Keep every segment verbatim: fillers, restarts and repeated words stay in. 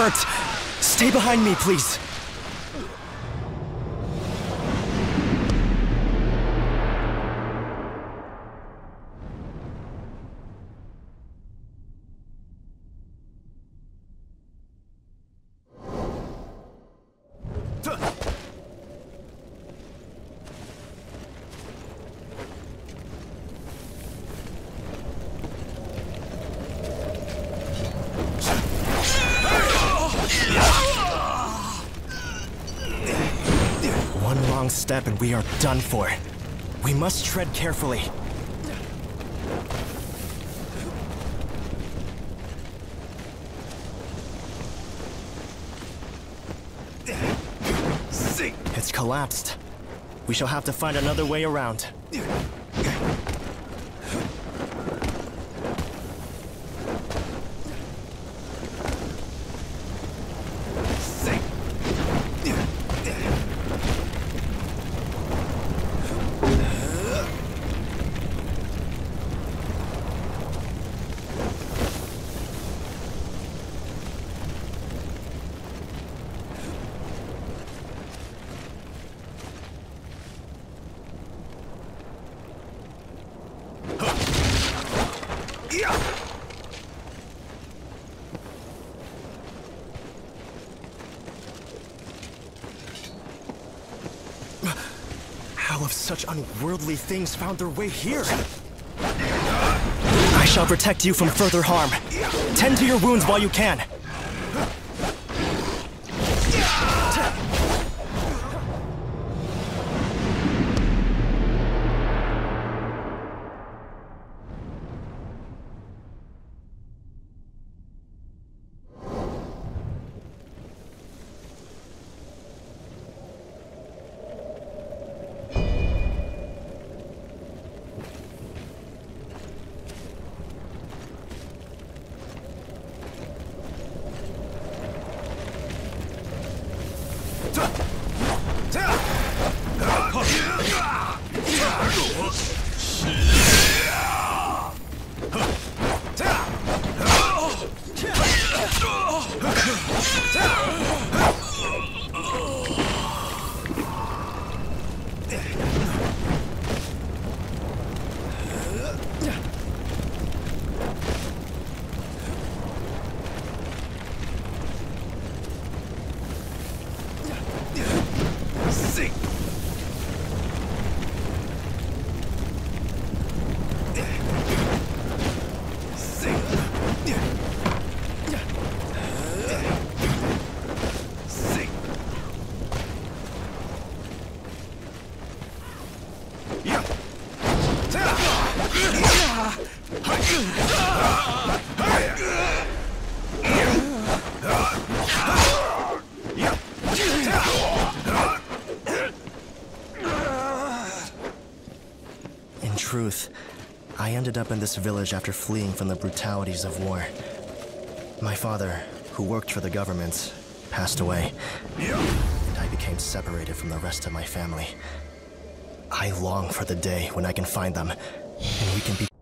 hurt. Stay behind me, please. One wrong step and we are done for. We must tread carefully. It's collapsed. We shall have to find another way around. How have such unworldly things found their way here? I shall protect you from further harm. Tend to your wounds while you can. In truth, I ended up in this village after fleeing from the brutalities of war. My father, who worked for the government, passed away, and I became separated from the rest of my family. I long for the day when I can find them, and we can be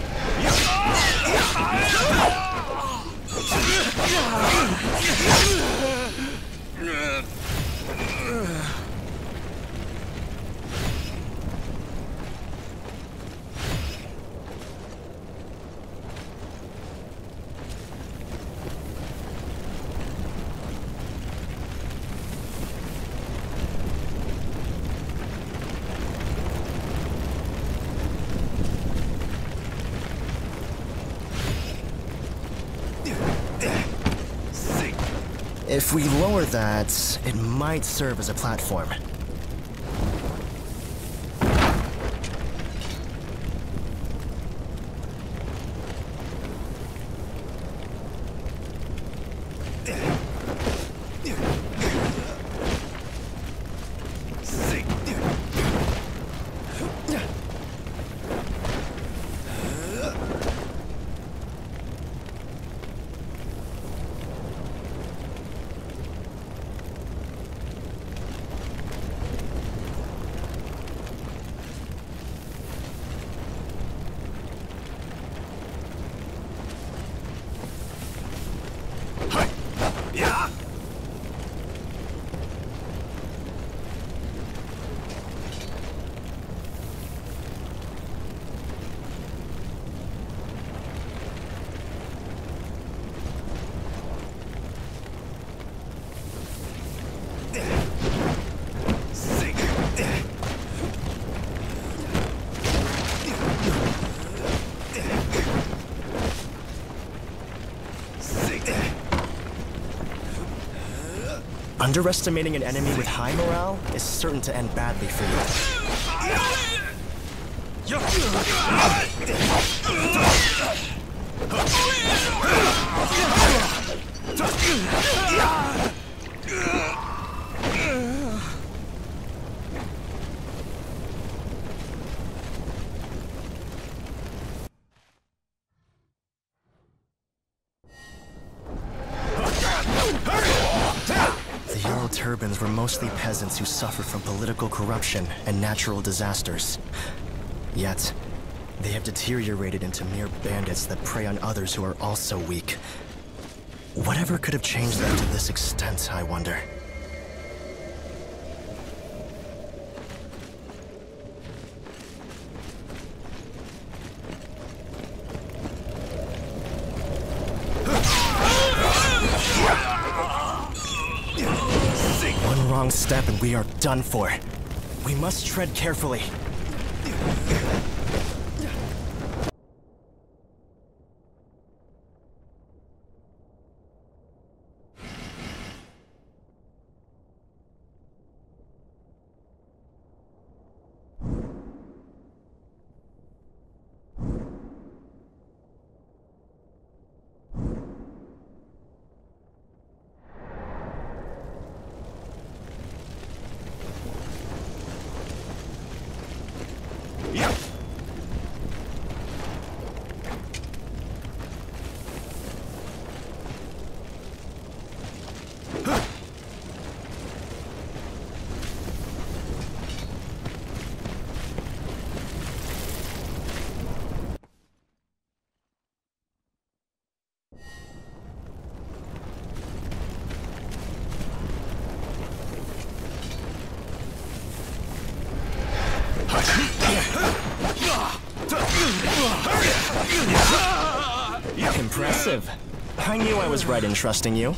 Yeah! If we lower that, it might serve as a platform. Underestimating an enemy with high morale is certain to end badly for The Yellow Turbans were mostly peasants who suffered from political corruption and natural disasters. Yet, they have deteriorated into mere bandits that prey on others who are also weak. Whatever could have changed them to this extent, I wonder? One wrong step and we are done for. We must tread carefully. Impressive. I knew I was right in trusting you.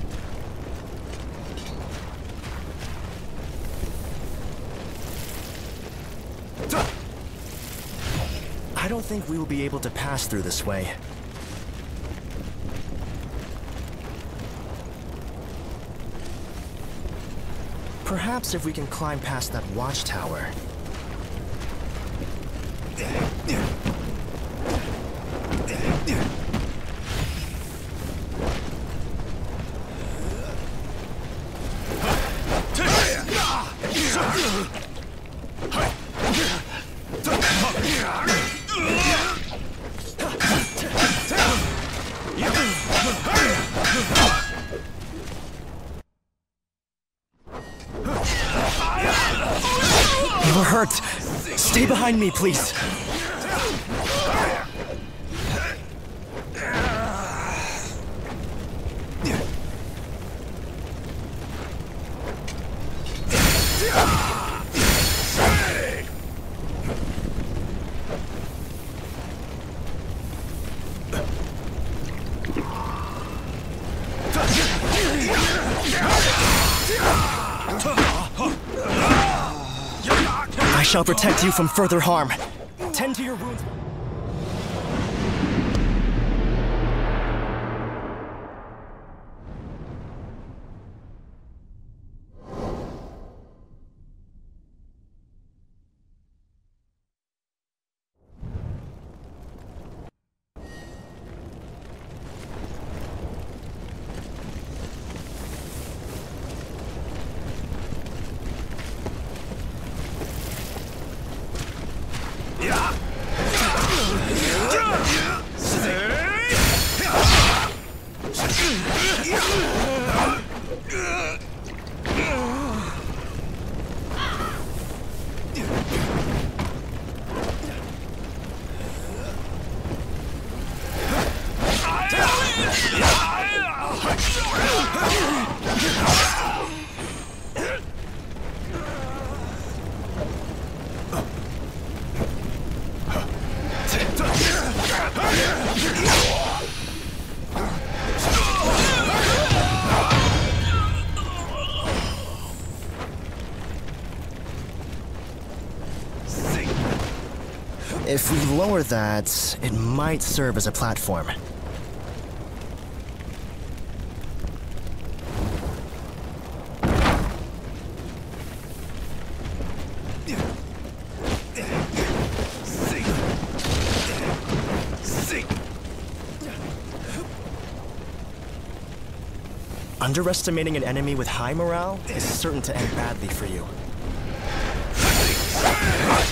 I don't think we will be able to pass through this way. Perhaps if we can climb past that watchtower. You're hurt. Stay behind me, please. I shall protect you from further harm. Tend to your wounds. If we lower that, it might serve as a platform. Underestimating an enemy with high morale is certain to end badly for you.